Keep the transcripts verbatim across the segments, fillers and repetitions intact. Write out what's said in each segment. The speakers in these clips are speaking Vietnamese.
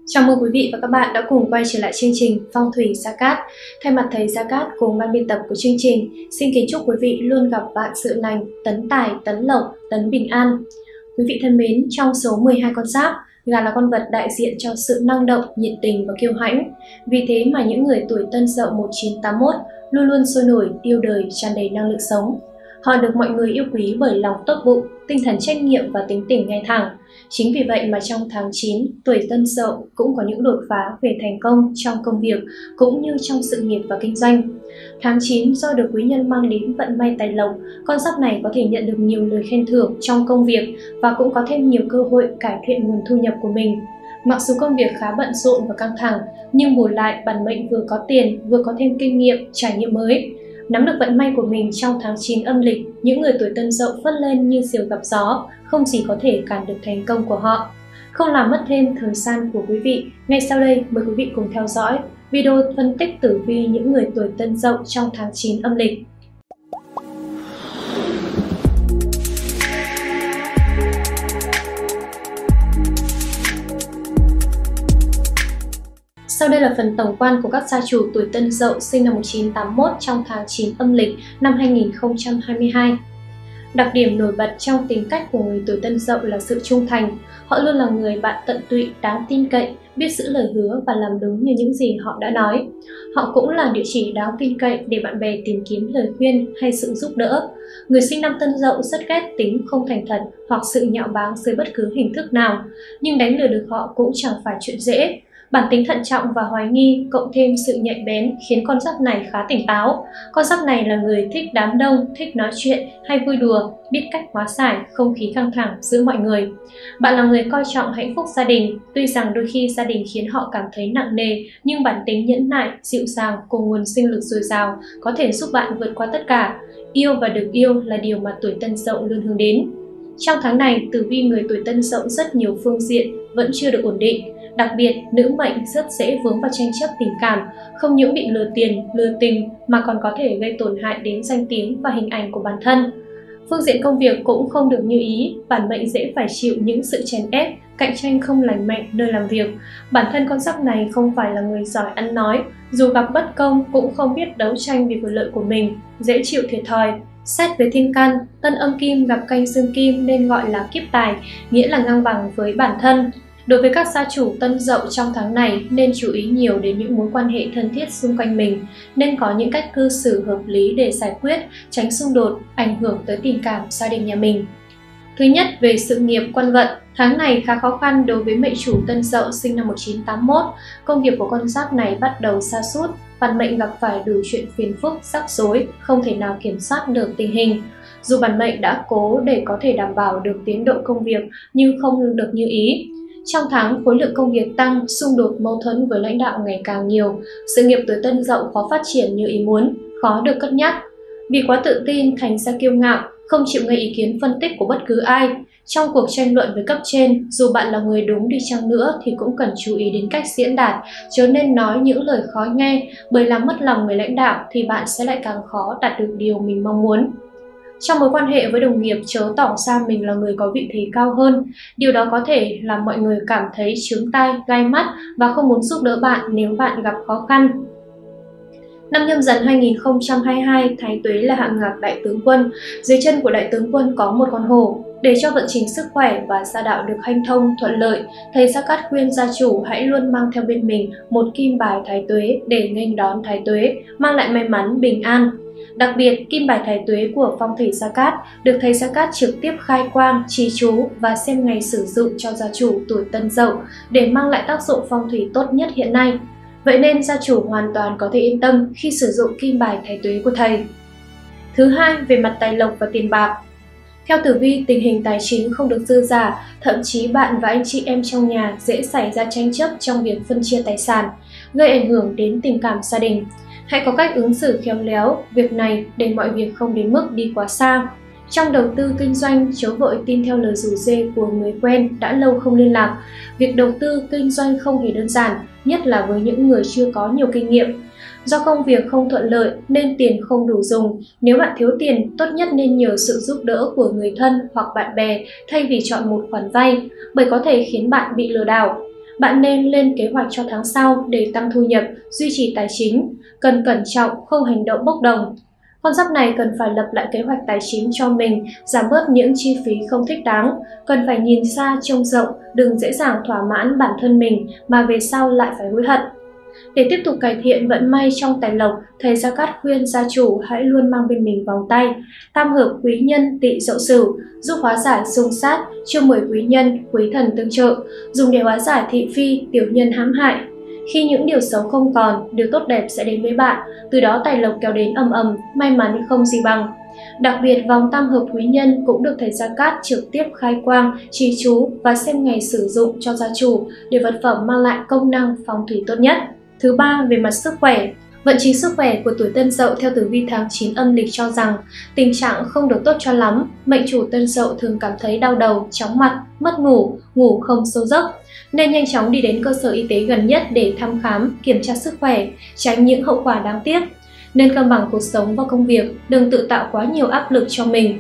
Chào mừng quý vị và các bạn đã cùng quay trở lại chương trình Phong thủy Gia Cát. Thay mặt thầy Gia Cát cùng ban biên tập của chương trình, xin kính chúc quý vị luôn gặp vạn sự lành, tấn tài, tấn lộc, tấn bình an. Quý vị thân mến, trong số mười hai con giáp, gà là con vật đại diện cho sự năng động, nhiệt tình và kiêu hãnh. Vì thế mà những người tuổi Tân Dậu một chín tám mốt luôn luôn sôi nổi, yêu đời, tràn đầy năng lượng sống. Họ được mọi người yêu quý bởi lòng tốt bụng, tinh thần trách nhiệm và tính tình ngay thẳng. Chính vì vậy mà trong tháng chín, tuổi Tân Dậu cũng có những đột phá về thành công trong công việc cũng như trong sự nghiệp và kinh doanh. Tháng chín do được quý nhân mang đến vận may tài lộc, con giáp này có thể nhận được nhiều lời khen thưởng trong công việc và cũng có thêm nhiều cơ hội cải thiện nguồn thu nhập của mình. Mặc dù công việc khá bận rộn và căng thẳng, nhưng bù lại bản mệnh vừa có tiền, vừa có thêm kinh nghiệm, trải nghiệm mới. Nắm được vận may của mình trong tháng chín âm lịch, những người tuổi Tân Dậu phất lên như diều gặp gió, không gì có thể cản được thành công của họ. Không làm mất thêm thời gian của quý vị, ngay sau đây mời quý vị cùng theo dõi video phân tích tử vi những người tuổi Tân Dậu trong tháng chín âm lịch. Sau đây là phần tổng quan của các gia chủ tuổi Tân Dậu sinh năm một chín tám mốt trong tháng chín âm lịch năm hai nghìn không trăm hai mươi hai. Đặc điểm nổi bật trong tính cách của người tuổi Tân Dậu là sự trung thành. Họ luôn là người bạn tận tụy, đáng tin cậy, biết giữ lời hứa và làm đúng như những gì họ đã nói. Họ cũng là địa chỉ đáng tin cậy để bạn bè tìm kiếm lời khuyên hay sự giúp đỡ. Người sinh năm Tân Dậu rất ghét tính không thành thật hoặc sự nhạo báng dưới bất cứ hình thức nào, nhưng đánh lừa được họ cũng chẳng phải chuyện dễ. Bản tính thận trọng và hoài nghi cộng thêm sự nhạy bén khiến con giáp này khá tỉnh táo. Con giáp này là người thích đám đông, thích nói chuyện hay vui đùa, biết cách hóa giải không khí căng thẳng giữa mọi người. Bạn là người coi trọng hạnh phúc gia đình, tuy rằng đôi khi gia đình khiến họ cảm thấy nặng nề, nhưng bản tính nhẫn nại, dịu dàng cùng nguồn sinh lực dồi dào có thể giúp bạn vượt qua tất cả. Yêu và được yêu là điều mà tuổi Tân Dậu luôn hướng đến. Trong tháng này, tử vi người tuổi Tân Dậu rất nhiều phương diện vẫn chưa được ổn định. Đặc biệt, nữ mệnh rất dễ vướng vào tranh chấp tình cảm, không những bị lừa tiền, lừa tình mà còn có thể gây tổn hại đến danh tiếng và hình ảnh của bản thân. Phương diện công việc cũng không được như ý, bản mệnh dễ phải chịu những sự chèn ép, cạnh tranh không lành mạnh nơi làm việc. Bản thân con giáp này không phải là người giỏi ăn nói, dù gặp bất công cũng không biết đấu tranh vì quyền lợi của mình, dễ chịu thiệt thòi. Xét về thiên can, Tân Âm Kim gặp canh Dương Kim nên gọi là kiếp tài, nghĩa là ngang bằng với bản thân. Đối với các gia chủ Tân Dậu trong tháng này nên chú ý nhiều đến những mối quan hệ thân thiết xung quanh mình, nên có những cách cư xử hợp lý để giải quyết, tránh xung đột, ảnh hưởng tới tình cảm gia đình nhà mình. Thứ nhất, về sự nghiệp quân vận, tháng này khá khó khăn đối với mệnh chủ Tân Dậu sinh năm một chín tám mốt. Công việc của con giáp này bắt đầu sa sút, bản mệnh gặp phải đủ chuyện phiền phức, rắc rối, không thể nào kiểm soát được tình hình. Dù bản mệnh đã cố để có thể đảm bảo được tiến độ công việc nhưng không được như ý. Trong tháng, khối lượng công việc tăng, xung đột mâu thuẫn với lãnh đạo ngày càng nhiều. Sự nghiệp tuổi Tân Dậu khó phát triển như ý muốn, khó được cất nhắc. Vì quá tự tin thành ra kiêu ngạo, không chịu nghe ý kiến phân tích của bất cứ ai. Trong cuộc tranh luận với cấp trên, dù bạn là người đúng đi chăng nữa thì cũng cần chú ý đến cách diễn đạt, chớ nên nói những lời khó nghe, bởi làm mất lòng người lãnh đạo thì bạn sẽ lại càng khó đạt được điều mình mong muốn. Trong mối quan hệ với đồng nghiệp, chớ tỏ ra mình là người có vị thế cao hơn. Điều đó có thể làm mọi người cảm thấy chướng tai, gai mắt và không muốn giúp đỡ bạn nếu bạn gặp khó khăn. Năm Nhâm Dần hai nghìn không trăm hai mươi hai, Thái Tuế là hạng ngạc đại tướng quân. Dưới chân của đại tướng quân có một con hổ. Để cho vận trình sức khỏe và gia đạo được hanh thông, thuận lợi, thầy Gia Cát khuyên gia chủ hãy luôn mang theo bên mình một kim bài Thái Tuế để nghênh đón Thái Tuế, mang lại may mắn, bình an. Đặc biệt, kim bài Thái Tuế của phong thủy Gia Cát được thầy Gia Cát trực tiếp khai quang, trì chú và xem ngày sử dụng cho gia chủ tuổi Tân Dậu để mang lại tác dụng phong thủy tốt nhất hiện nay. Vậy nên gia chủ hoàn toàn có thể yên tâm khi sử dụng kim bài Thái Tuế của thầy. Thứ hai, về mặt tài lộc và tiền bạc. Theo tử vi, tình hình tài chính không được dư dả, thậm chí bạn và anh chị em trong nhà dễ xảy ra tranh chấp trong việc phân chia tài sản, gây ảnh hưởng đến tình cảm gia đình. Hãy có cách ứng xử khéo léo việc này để mọi việc không đến mức đi quá xa. Trong đầu tư kinh doanh, chớ vội tin theo lời rủ rê của người quen đã lâu không liên lạc. Việc đầu tư kinh doanh không hề đơn giản, nhất là với những người chưa có nhiều kinh nghiệm. Do công việc không thuận lợi nên tiền không đủ dùng. Nếu bạn thiếu tiền, tốt nhất nên nhờ sự giúp đỡ của người thân hoặc bạn bè thay vì chọn một khoản vay, bởi có thể khiến bạn bị lừa đảo. Bạn nên lên kế hoạch cho tháng sau để tăng thu nhập, duy trì tài chính. Cần cẩn trọng, không hành động bốc đồng. Con giáp này cần phải lập lại kế hoạch tài chính cho mình, giảm bớt những chi phí không thích đáng. Cần phải nhìn xa trông rộng, đừng dễ dàng thỏa mãn bản thân mình mà về sau lại phải hối hận. Để tiếp tục cải thiện vận may trong tài lộc, thầy Gia Cát khuyên gia chủ hãy luôn mang bên mình vòng tay tam hợp quý nhân Tỵ Dậu Sửu, giúp hóa giải xung sát, chiêu mời quý nhân, quý thần tương trợ, dùng để hóa giải thị phi, tiểu nhân hãm hại. Khi những điều xấu không còn, điều tốt đẹp sẽ đến với bạn, từ đó tài lộc kéo đến ầm ầm, may mắn không gì bằng. Đặc biệt, vòng tam hợp quý nhân cũng được thầy Gia Cát trực tiếp khai quang, trì chú và xem ngày sử dụng cho gia chủ để vật phẩm mang lại công năng phong thủy tốt nhất. Thứ ba, về mặt sức khỏe. Vận trình sức khỏe của tuổi Tân Dậu theo tử vi tháng chín âm lịch cho rằng tình trạng không được tốt cho lắm. Mệnh chủ Tân Dậu thường cảm thấy đau đầu, chóng mặt, mất ngủ, ngủ không sâu giấc, nên nhanh chóng đi đến cơ sở y tế gần nhất để thăm khám, kiểm tra sức khỏe, tránh những hậu quả đáng tiếc. Nên cân bằng cuộc sống và công việc, đừng tự tạo quá nhiều áp lực cho mình.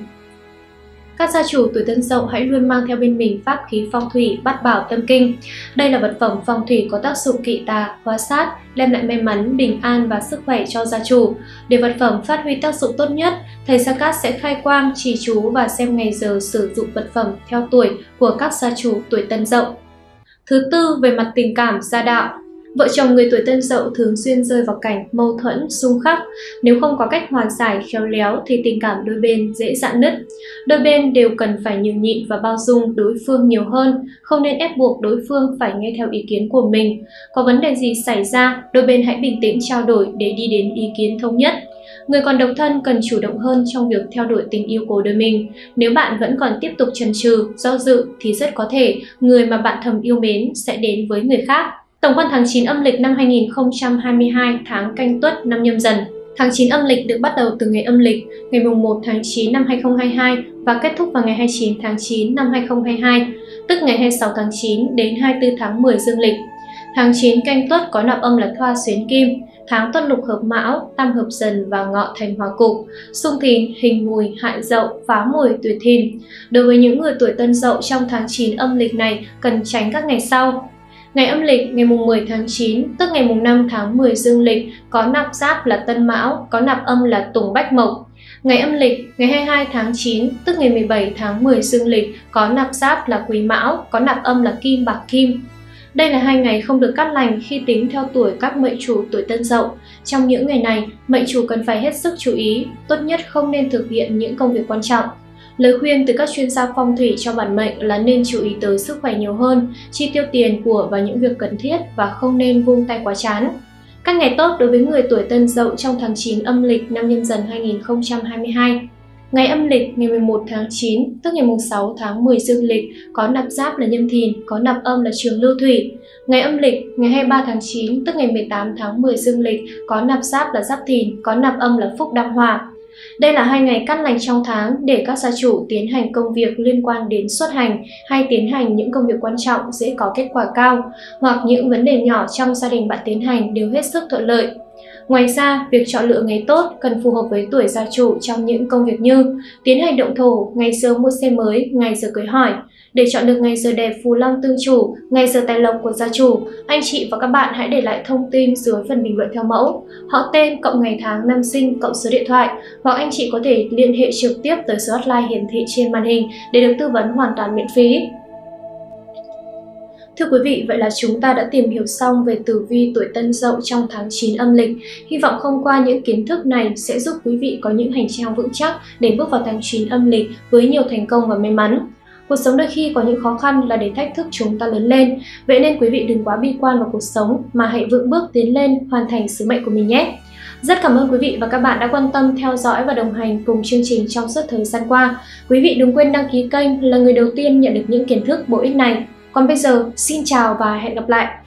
Các gia chủ tuổi Tân Dậu hãy luôn mang theo bên mình pháp khí phong thủy Bát Bảo Tâm Kinh. Đây là vật phẩm phong thủy có tác dụng kỵ tà, hóa sát, đem lại may mắn, bình an và sức khỏe cho gia chủ. Để vật phẩm phát huy tác dụng tốt nhất, thầy Gia Cát sẽ khai quang, trì chú và xem ngày giờ sử dụng vật phẩm theo tuổi của các gia chủ tuổi Tân Dậu. Thứ tư, về mặt tình cảm, gia đạo. Vợ chồng người tuổi Tân Dậu thường xuyên rơi vào cảnh mâu thuẫn, xung khắc. Nếu không có cách hòa giải khéo léo thì tình cảm đôi bên dễ rạn nứt. Đôi bên đều cần phải nhường nhịn và bao dung đối phương nhiều hơn, không nên ép buộc đối phương phải nghe theo ý kiến của mình. Có vấn đề gì xảy ra, đôi bên hãy bình tĩnh trao đổi để đi đến ý kiến thống nhất. Người còn độc thân cần chủ động hơn trong việc theo đuổi tình yêu của đời mình. Nếu bạn vẫn còn tiếp tục chần chừ, do dự thì rất có thể người mà bạn thầm yêu mến sẽ đến với người khác. Tổng quan tháng chín âm lịch năm hai nghìn không trăm hai mươi hai, tháng Canh Tuất năm Nhâm Dần. Tháng chín âm lịch được bắt đầu từ ngày âm lịch ngày mùng một tháng chín năm hai nghìn không trăm hai mươi hai và kết thúc vào ngày hai mươi chín tháng chín năm hai nghìn không trăm hai mươi hai, tức ngày hai mươi sáu tháng chín đến hai mươi tư tháng mười dương lịch. Tháng chín Canh Tuất có nạp âm là Thoa xuyến Kim, tháng Tuất lục hợp Mão, Tam hợp Dần và Ngọ thành Hòa cục, xung Thìn, Hình Mùi, Hại Dậu, Phá Mùi, Tuổi Thìn. Đối với những người tuổi Tân Dậu trong tháng chín âm lịch này cần tránh các ngày sau. Ngày âm lịch ngày mùng mười tháng chín, tức ngày mùng năm tháng mười dương lịch, có nạp giáp là Tân Mão, có nạp âm là Tùng Bách Mộc. Ngày âm lịch ngày hai mươi hai tháng chín, tức ngày mười bảy tháng mười dương lịch, có nạp giáp là Quý Mão, có nạp âm là Kim Bạc Kim. Đây là hai ngày không được cát lành khi tính theo tuổi các mệnh chủ tuổi Tân Dậu. Trong những ngày này, mệnh chủ cần phải hết sức chú ý, tốt nhất không nên thực hiện những công việc quan trọng. Lời khuyên từ các chuyên gia phong thủy cho bản mệnh là nên chú ý tới sức khỏe nhiều hơn, chi tiêu tiền của vào những việc cần thiết và không nên vung tay quá chán. Các ngày tốt đối với người tuổi Tân Dậu trong tháng chín âm lịch năm Nhâm Dần hai nghìn không trăm hai mươi hai. Ngày âm lịch ngày mười một tháng chín, tức ngày mùng sáu tháng mười dương lịch, có nạp giáp là Nhâm Thìn, có nạp âm là Trường Lưu Thủy. Ngày âm lịch ngày hai mươi ba tháng chín, tức ngày mười tám tháng mười dương lịch, có nạp giáp là Giáp Thìn, có nạp âm là Phúc Đăng Hỏa. Đây là hai ngày cát lành trong tháng để các gia chủ tiến hành công việc liên quan đến xuất hành hay tiến hành những công việc quan trọng dễ có kết quả cao, hoặc những vấn đề nhỏ trong gia đình bạn tiến hành đều hết sức thuận lợi. Ngoài ra, việc chọn lựa ngày tốt cần phù hợp với tuổi gia chủ trong những công việc như tiến hành động thổ, ngày giờ mua xe mới, ngày giờ cưới hỏi. Để chọn được ngày giờ đẹp phù long tương chủ, ngày giờ tài lộc của gia chủ, anh chị và các bạn hãy để lại thông tin dưới phần bình luận theo mẫu, họ tên cộng ngày tháng năm sinh cộng số điện thoại, hoặc anh chị có thể liên hệ trực tiếp tới số hotline hiển thị trên màn hình để được tư vấn hoàn toàn miễn phí. Thưa quý vị, vậy là chúng ta đã tìm hiểu xong về tử vi tuổi Tân Dậu trong tháng chín âm lịch. Hy vọng thông qua những kiến thức này sẽ giúp quý vị có những hành trang vững chắc để bước vào tháng chín âm lịch với nhiều thành công và may mắn. Cuộc sống đôi khi có những khó khăn là để thách thức chúng ta lớn lên. Vậy nên quý vị đừng quá bi quan vào cuộc sống mà hãy vững bước tiến lên, hoàn thành sứ mệnh của mình nhé. Rất cảm ơn quý vị và các bạn đã quan tâm theo dõi và đồng hành cùng chương trình trong suốt thời gian qua. Quý vị đừng quên đăng ký kênh là người đầu tiên nhận được những kiến thức bổ ích này. Còn bây giờ, xin chào và hẹn gặp lại!